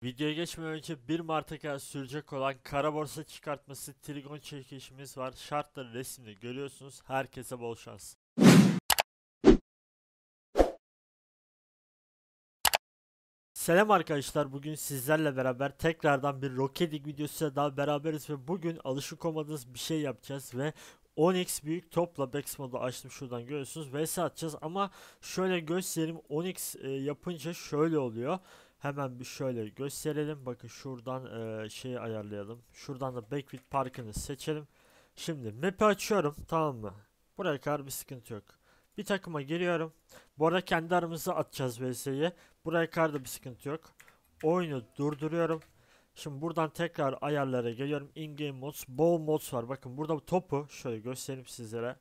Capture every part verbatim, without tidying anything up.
Videoya geçmeden önce bir Mart'a kadar sürecek olan kara borsa çıkartması trigon çekişimiz var. Şartları resimde görüyorsunuz. Herkese bol şans. Selam arkadaşlar, bugün sizlerle beraber tekrardan bir Rocket League videosuyla daha beraberiz ve bugün alışık olmadığınız bir şey yapacağız ve on x büyük topla Bex modu açtım, şuradan görüyorsunuz, vs atacağız ama şöyle göstereyim. on x e, yapınca şöyle oluyor. Hemen bir şöyle gösterelim. Bakın şuradan e, şeyi ayarlayalım. Şuradan da Backfit Park'ını seçelim. Şimdi map'i açıyorum, tamam mı? Buraya kadar bir sıkıntı yok. Bir takıma giriyorum. Bu arada kendi aramızda atacağız vs'yi. Buraya kadar da bir sıkıntı yok. Oyunu durduruyorum. Şimdi buradan tekrar ayarlara geliyorum. In-game mods, ball mods var. Bakın burada bu topu şöyle göstereyim sizlere.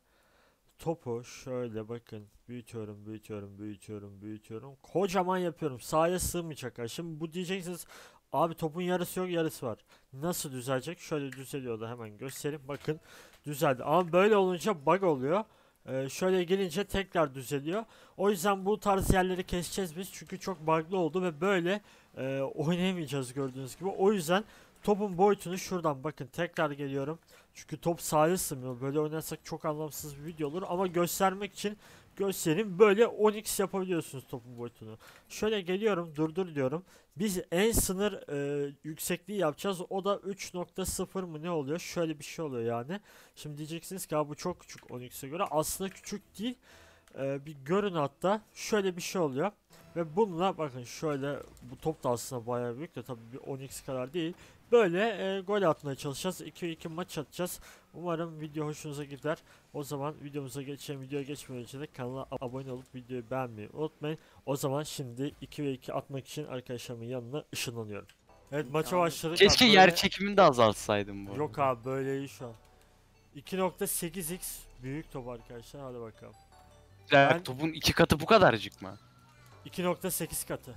Topu şöyle bakın, büyütüyorum, büyütüyorum, büyütüyorum, büyütüyorum. Kocaman yapıyorum. Sahaya sığmayacak. Ha. Şimdi bu diyeceksiniz, abi topun yarısı yok, yarısı var. Nasıl düzelecek? Şöyle düzeliyordu, hemen göstereyim. Bakın düzeldi. Ama böyle olunca bug oluyor. Ee, şöyle gelince tekrar düzeliyor. O yüzden bu tarz yerleri keseceğiz biz. Çünkü çok bug'lı oldu ve böyle e, oynayamayacağız gördüğünüz gibi. O yüzden topun boyutunu şuradan bakın, tekrar geliyorum. Çünkü top sahaya sığmıyor. Böyle oynarsak çok anlamsız bir video olur. Ama göstermek için göstereyim. Böyle on x yapabiliyorsunuz topun boyutunu. Şöyle geliyorum, durdur diyorum. Biz en sınır e, yüksekliği yapacağız. O da üç nokta sıfır mı ne oluyor? Şöyle bir şey oluyor yani. Şimdi diyeceksiniz ki bu çok küçük on x'e göre. Aslında küçük değil. E, bir görün hatta. Şöyle bir şey oluyor. Ve bununla bakın şöyle, bu top da aslında bayağı büyük de tabii bir on x kadar değil. Böyle e, gol atmaya çalışacağız. iki iki maç atacağız. Umarım video hoşunuza gider. O zaman videomuza geçelim. Videoya geçmeden önce de kanala abone olup videoyu beğenmeyi unutmayın. O zaman şimdi iki ve iki atmak için arkadaşlarımın yanına ışınlanıyorum. Evet, maça başladık. Keşke abi, yer böyle... çekimini de azaltsaydım bu. Yok abi, böyle iyi şu an. iki nokta sekiz x büyük top arkadaşlar, hadi bakalım. Ya, Ben- topun iki katı bu kadarcık mı? iki nokta sekiz katı.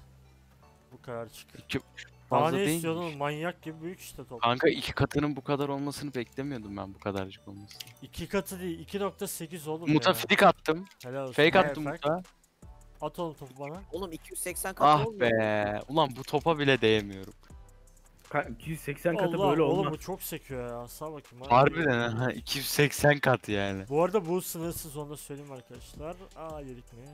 Bu kadar çık. İki Daha fazla ne değilmiş. istiyorsun oğlum? Manyak gibi büyük işte top. Kanka iki katının bu kadar olmasını beklemiyordum ben, bu kadarcık olmasını. iki katı değil, iki nokta sekiz oğlum Muta ya. fake attım. Helal olsun. Fake Hey, attım fake. Muta. At oğlum topu bana. Oğlum iki yüz seksen katı Ah olmuyor. be. Ulan bu topa bile değemiyorum. Ka- iki yüz seksen katı Allah böyle oğlum, olmaz. bu çok sekiyor ya. Sağ bakayım. hadi. Harbiden ha, iki yüz seksen kat yani. Bu arada bu sınırsız, onu da söyleyeyim arkadaşlar. Aa, yedik mi?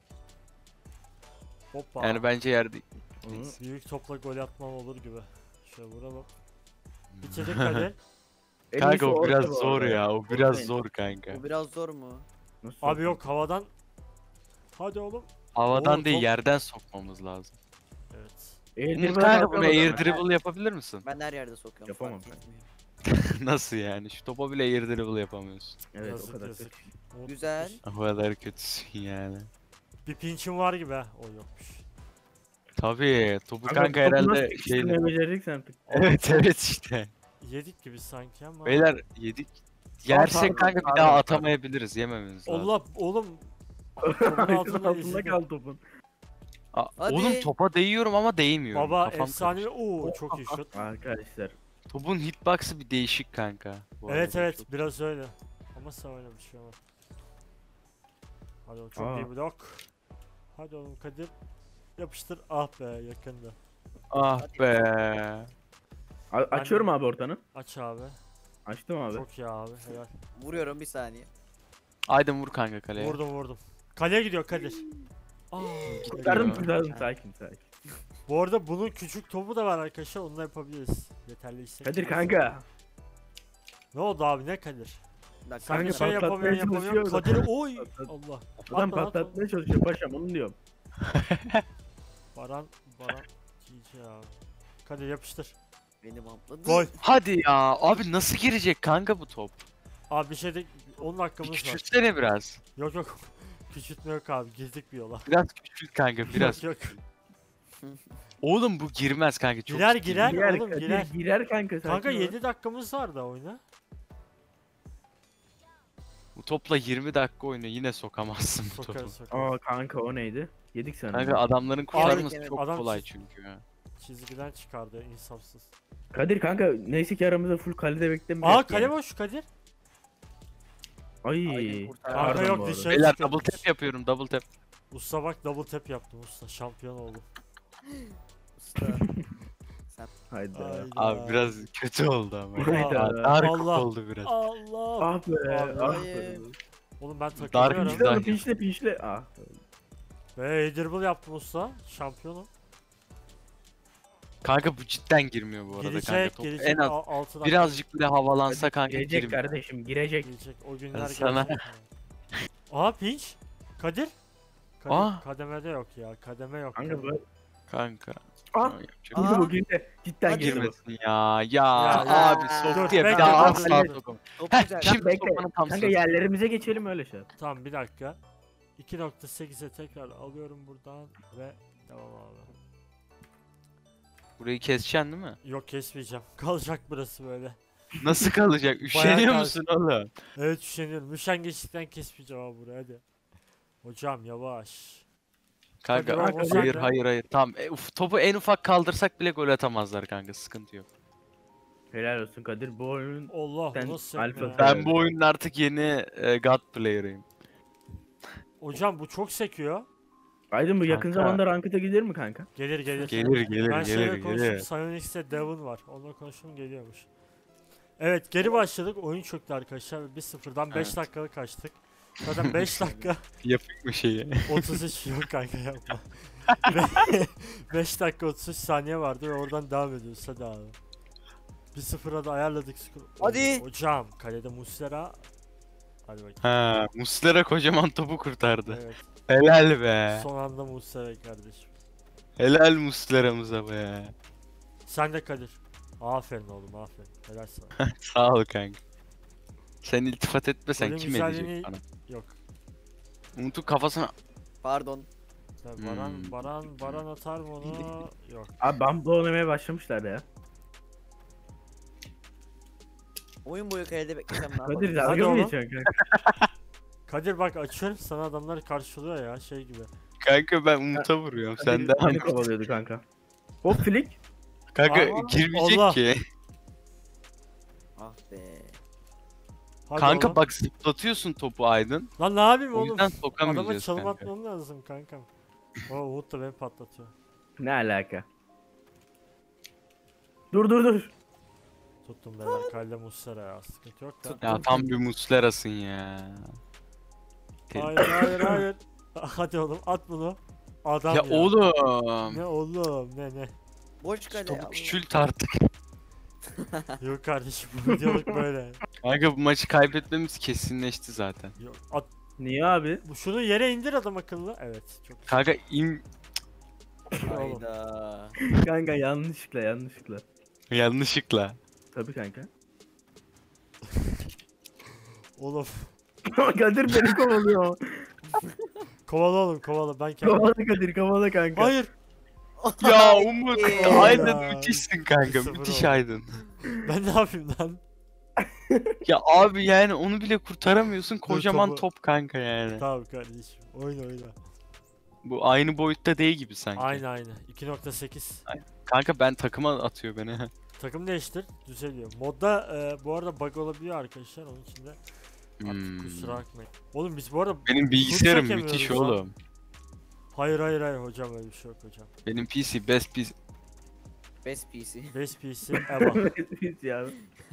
Hoppa. Yani bence yerde... Hı. Büyük topla gol atmam olur gibi. Şöyle vuralım. Bitirdik hadi. En Kanka iyisi o orta biraz bu zor arada. ya, o biraz Orta. zor kanka. Bu biraz zor mu? Nasıl Abi orta? yok, havadan. Hadi oğlum. Havadan Oo, değil, top- yerden sokmamız lazım. Evet. Air Umut dribble kanka bunu atamaz air ama. dribble yapabilir misin? Ben her yerde sokuyorum. Yapamam fark ben. etmiyor. Nasıl yani? Şu topa bile air dribble yapamıyorsun. Evet Yazık, o kadar yazık. kötü. Umut Güzel. gitmiş. O kadar kötüsün yani. Bir pinçim var gibi ha. O yokmuş. Tabii topu Kanka, kanka topu nasıl herhalde sıkıştırmayı şeyle... becereceksin artık. Evet evet işte. Yedik gibi sanki ama. Beyler yedik. Yersek pardon, kanka bir pardon, daha pardon. atamayabiliriz, yemememiz lazım. Allah oğlum. Altında, altında altında izledim. kal topun. Aa, Hadi. oğlum topa değiyorum ama değmiyorum. Baba Kafam efsane. karıştı. Oo, çok iyi şut. Arkadaşlar. Topun hitbox'ı bir değişik kanka. bu Evet arada. evet, Çok- biraz öyle. Ama sağ oynamış şu an. Hadi oğlum, çok Aa. iyi blok. Hadi oğlum Kadir. Yapıştır. Ah be, yakında. Ah be. A- açıyorum abi ortanı. Aç abi. Açtım abi. Çok iyi abi. Helal. Vuruyorum bir saniye. Aydın vur kanka kaleye. Vurdum vurdum. Kaleye gidiyor Kadir. Aa, Kurtardım Ya. kurtardım sakin sakin. bu arada bunun küçük topu da var arkadaşlar. Onunla yapabiliriz. Yeterli istek. Kadir kanka. Ne oldu abi, ne Kadir? Bir dakika. Sen bir Kanka, şey yapamıyorsun patlatmaya yapamıyorsun. çalışıyor Kadir oy. Patlat- Allah. Adam Atma, atma. patlatmaya çalışıyor paşam onu diyorum. Baran Baran. G G abi. Kadir yapıştır. Benim ampladı. Gol. Hadi ya abi, nasıl girecek kanka bu top? Abi bir şey de on Bir dakikamız var. küçültsene biraz. Yok yok. Küçültme yok abi. Girdik bir yola. Biraz küçült kanka biraz. Yok yok. Oğlum bu girmez kanka çok. Girer, ciddi. girer. Girer oğlum, Kadir girer. girer kanka sakin Kanka ol. yedi dakikamız var da oyna. Bu topla yirmi dakika oyna yine sokamazsın bu topu. Sokarız sokarız. Aa kanka o neydi? Yedik sana. Kanka adamların kurtarması evet, çok adam kolay çiz- çünkü ya. Çizgiden çıkardı insafsız. Kadir kanka neyse ki aramızda full kalede beklemiyor. Aa, kale boş Kadir. Ay. Aynen, kurtar. Kanka Pardon yok, bu arada. dışarı Beyler çıkıyor. double tap yapıyorum, double tap. Usta bak, double tap yaptım usta. Şampiyon oldum. Usta. Hayda. Hayda. Abi biraz kötü oldu ama. Hayda. Aa, Dark Allah. oldu biraz. Allah. Ah be. Abi, Ah be. hayır. Oğlum ben Dark takılıyorum. güzel. Pinçle onu pinçle pinçle. Ah. Ve dribble yaptım usta. Şampiyonum. Kanka bu cidden girmiyor bu arada kanka. Girecek, Top girecek. en az altı dakika birazcık bile havalansa kanka Girecek girmiyor. kardeşim girecek. girecek. O günler sana- gelecek. Aha pinç. Kadir. Kadir Aa. kademede yok ya. Kademe yok. Kanka bu. Kanka. Ah. Yapacak bir Girdi Aa. bu girdi. Cidden Hadi. girdi bu. girmesin ya. Ya, Ya, ya. abi Dur, soktu ya bir bekle, daha dur, asla dur. sokamam. Çok Heh, güzel. şimdi Bekle. sokmanın tam Kanka sırası. yerlerimize geçelim öyle şey. Tamam bir dakika. iki nokta sekize tekrar alıyorum buradan ve devam abi. Burayı keseceksin değil mi? Yok kesmeyeceğim. Kalacak burası böyle. Nasıl kalacak? Üşeniyor kal- musun oğlum? Evet üşeniyorum. Üşengeçlikten kesmeyeceğim abi buraya hadi. Hocam yavaş. Kanka Hadi oğlum, hayır sen de. hayır hayır. Tamam e, uf, topu en ufak kaldırsak bile gol atamazlar kanka. Sıkıntı yok. Helal olsun Kadir bu oyunun. Allah Sen bu nasıl alfa sekme ya? sen- Ben bu oyunun artık yeni e, God player'ıyım. Hocam bu çok sekiyor. Aydın bu yakın Kanka. zamanda Ranked'a gider mi kanka? Gelir gelir. Gelir gelir Ben gelir şeyle konuştum. gelir. Psyonix'te Devon var. Onunla konuştum geliyormuş. Evet geri başladık. Oyun çöktü arkadaşlar. bir sıfırdan beş Evet. dakikalık kaçtık. Zaten beş dakika Yapayım mı şeyi? otuz üç yok kanka yapma. beş dakika otuz üç saniye vardı ve oradan devam ediyoruz hadi abi. bir sıfıra da ayarladık skoru. Hadi. Hocam kalede Muslera. Hadi bakayım. Ha, Muslera kocaman topu kurtardı. Evet. Helal be. Son anda Muslera kardeşim. Helal Muslera'mıza be. Sen de Kadir. Aferin oğlum aferin. Helal sana. Sağ ol kanka. Sen iltifat etmesen Golün kim güzelliğini- edecek bana? Yok. Umut'un kafasına... Pardon. Ya Baran, Hmm. Baran, Baran atar mı onu? Yok. Abi Bumble oynamaya başlamışlar ya. Oyun boyu kalede beklesem ne yapalım? Kadir Hadi dalga mı oğlum. geçiyorsun kanka? Kadir bak açıyorum sana adamlar karşılıyor ya şey gibi. Kanka ben Umut'a vuruyorum. Sen Kadir devam beni et. kovalıyordu kanka. Hop flick. Kanka Aa, girmeyecek Allah. ki. Ah be. Hadi Kanka oğlum. bak zıplatıyorsun topu Aydın. Lan ne yapayım O oğlum? yüzden Adama sokamayacağız çalım kanka. atmam lazım kankam. O Umut da beni patlatıyor. Ne alaka? Dur dur dur. Tuttum beyler kalede Muslera ya sıkıntı yok da. Ya tam bir Muslera'sın ya. Hayır hayır hayır. Hadi oğlum at bunu. Adam Ya ya. oğlum. Ne oğlum ne ne. Boş kale. Topu Allah. küçült artık. Yok kardeşim bu videoluk böyle. Kanka bu maçı kaybetmemiz kesinleşti zaten. Yok, at, Niye abi? bu şunu yere indir adam akıllı. Evet çok güzel. Kanka in... Oğlum. Hayda. Kanka yanlışlıkla yanlışlıkla. Yanlışlıkla. Tabii kanka. Oğlum. Kadir beni kovalıyor. Kovala oğlum kovala ben kendim. Kovala Kadir kovala kanka. Hayır. Ya Umut, Haydi. Aydın Ya. müthişsin kanka, Sıfır müthiş oldu. Aydın. Ben ne yapayım lan? Ya abi yani onu bile kurtaramıyorsun, kocaman topu- top kanka yani. Tamam kardeşim. Oyna oyna. Bu aynı boyutta değil gibi sanki. Aynı aynı. iki nokta sekiz. Kanka ben takıma atıyor beni. Takım değiştir. Düzeliyor. Modda e, bu arada bug olabiliyor arkadaşlar. Onun için de artık Hmm. kusura bakmayın. Oğlum biz bu arada Benim bilgisayarım çekemiyoruz müthiş lan. oğlum. hayır hayır hayır hocam öyle bir şey yok hocam. Benim P C best P C. Best P C. Base P C Eva. Hiç ya.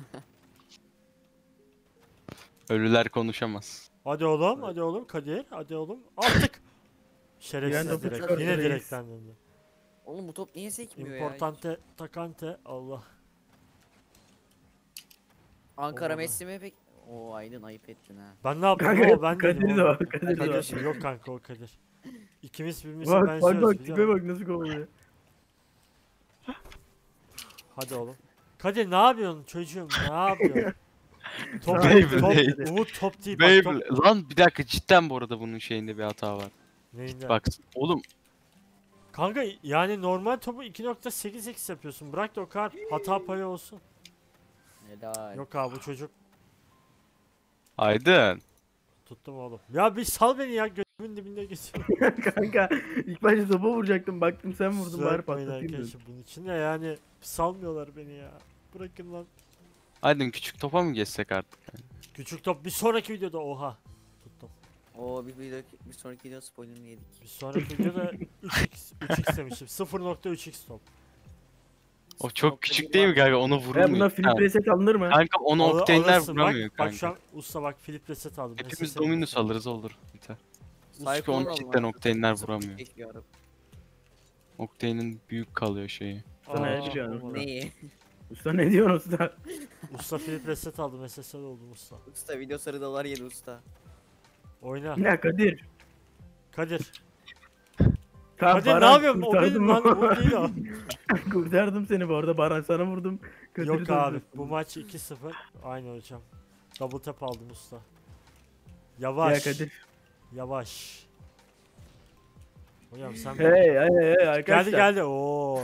Ölüler konuşamaz. Hadi oğlum hadi oğlum Kadir hadi oğlum. Attık. Şerefsiz topu direkt. çıkardı Yine reis. direkten döndü. Oğlum bu top niye sekmiyor ya? Importante takante Allah. Ankara Olmadı. Messi mi pek? Oo Aydın ayıp ettin ha. Ben ne yaptım? Kanka O ben Kadir değilim de oğlum. o. Kadir de o. Kadir yok kanka o Kadir. İkimiz birbirimize Bak bak benziyoruz bak biliyor tipe musun? bak nasıl kovalıyor. Hadi oğlum. Kadir ne yapıyorsun çocuğum ne yapıyorsun? top, Beyblade. top, Umut top değil bak top. Beyblade. Lan bir dakika, cidden bu arada bunun şeyinde bir hata var. Neyinde? Bak oğlum, Kanka yani normal topu iki nokta sekiz x yapıyorsun. Bırak da o kadar hata payı olsun. Helal. Yok abi bu çocuk Aydın. tuttum oğlum. Ya bir sal beni ya gözümün dibinde geçiyor. Kanka ilk başta topa vuracaktım baktım sen vurdun Kusura bari bakmayın patlatayım dedim. arkadaşlar bunun için de yani salmıyorlar beni ya. Bırakın lan. Aydın küçük topa mı geçsek artık? Küçük top bir sonraki videoda oha. Tuttum. Oo bir, bir, bir sonraki video spoilerını yedik. Bir sonraki videoda üç x üç x demişim. sıfır nokta üç x top. O çok küçük değil mi kanka? Onu Ya vurmuyor. buna film Kanka, reset alınır mı? kanka onu Al- Octane'ler alırsın. vuramıyor bak, kanka. Bak şu an usta bak Philip reset aldım. Hepimiz S S Dominus alırız olur. Biter. Çünkü Cyclone onu alın cidden abi. Octane'ler Sıfır vuramıyor. keşke araba. Octane'in büyük kalıyor şeyi. Sana Aa, ne biliyorsun olmadı. Neyi? Usta ne diyorsun usta? Usta Philip reset aldım. S S L oldum usta. Usta video sarı dolar yedi usta. Oyna. Ya Kadir. Kadir. Tamam, Kadir ne Baran, yapıyorsun? O kurtardım benim lan. O değil o. Kurtardım seni bu arada Baran, sana vurdum. Kadir'i Yok dövdüm. abi. Bu maç iki sıfır. Aynı hocam. Double tap aldım usta. Yavaş. Ya Kadir. Yavaş. Hocam sen Hey hey hey arkadaşlar. geldi geldi. Oo.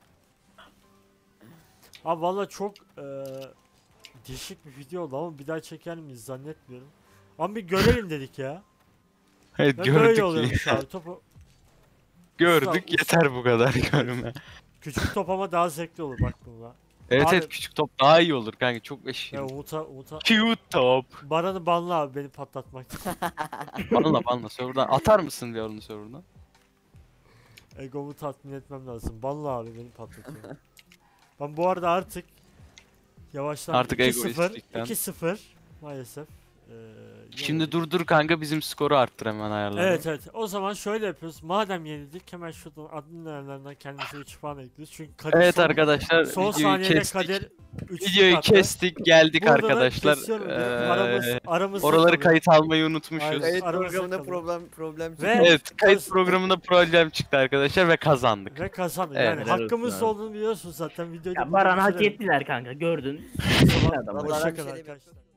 Abi valla çok eee değişik bir video oldu ama bir daha çeker miyiz zannetmiyorum. Ama bir görelim dedik ya. Evet Ve gördük böyle ki. oluyormuş abi. Topu Gördük Usta, yeter bu kadar görme. küçük top ama daha zevkli olur bak bununla. Evet Abi- evet küçük top daha iyi olur kanka çok eşit. Ya Umut'a Umut'a Cute top. Baran'ı banla abi beni patlatmak. Banla banla serverdan atar mısın bir onu serverdan? Egomu tatmin etmem lazım. Banla abi beni patlatıyor. Ben bu arada artık yavaştan Artık iki sıfır egoistlikten. iki sıfır maalesef. Ee, Şimdi yenildik. dur dur kanka bizim skoru arttır hemen ayarlayalım. Evet evet. O zaman şöyle yapıyoruz. Madem yenildik hemen şuradan admin ayarlarından kendimize üç puan ekliyoruz. Çünkü Kadir Evet son, arkadaşlar son videoyu saniyede kestik. Kadir üç Videoyu attı. kestik geldik Burada da arkadaşlar. kesiyorum diyorum. Ee, aramız, aramızda oraları kalıyor. kayıt almayı unutmuşuz. Aynen. Kayıt aramızda programında kalıyor. problem problem Ve- çıktı. Evet kayıt Arası- programında problem çıktı arkadaşlar ve kazandık. Ve kazandık. Evet, Yani helal olsun hakkımız abi. olduğunu biliyorsun zaten. Videoyu da Ya burada Baran hak bitirelim. ettiler kanka, gördün. Tamam, Adam. Vallahi ben bir hoşça şey kalın demiyorum. arkadaşlar.